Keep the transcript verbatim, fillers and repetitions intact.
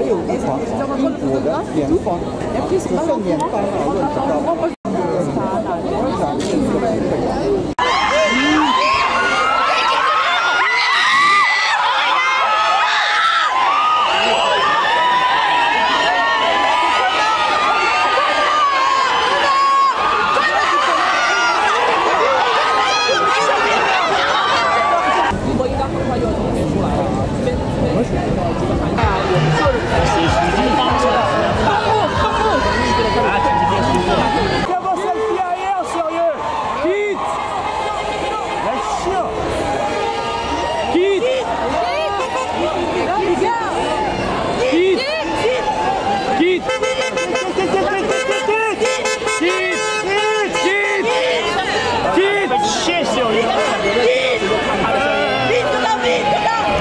有一场英国的联方，是盛年班啊论，知道吗？